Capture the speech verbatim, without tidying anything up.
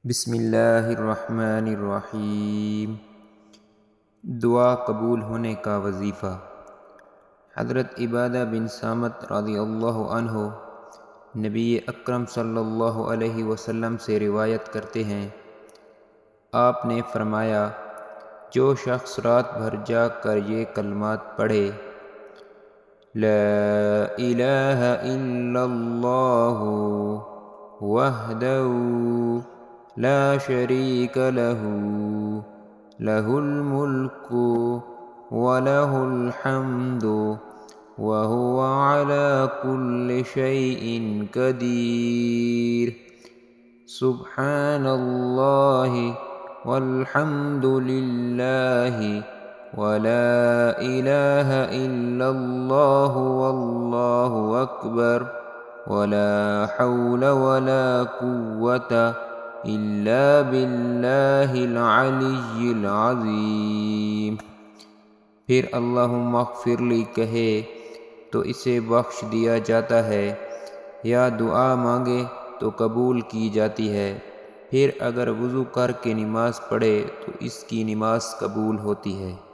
بسم اللہ الرحمن الرحیم۔ دعا قبول ہونے کا وظیفہ۔ حضرت عبادہ بن صامت رضی اللہ عنہ نبی اکرم صلی اللہ علیہ وسلم سے روایت کرتے ہیں، آپ نے فرمایا، جو شخص رات بھر جاگ کر یہ کلمات پڑھے، لا الہ الا اللہ وحدہ لا شریک لہ لہ الملک ولہ الحمد وہو علی کل شیء قدیر، سبحان اللہ والحمد للہ ولا الہ الا اللہ واللہ اکبر ولا حول ولا قوة الا باللہ العلی العظیم۔ پھر اللہم اغفر لی کہے تو اسے بخش دیا جاتا ہے، یا دعا مانگے تو قبول کی جاتی ہے۔ پھر اگر وضو کر کے نماز پڑھے تو اس کی نماز قبول ہوتی ہے۔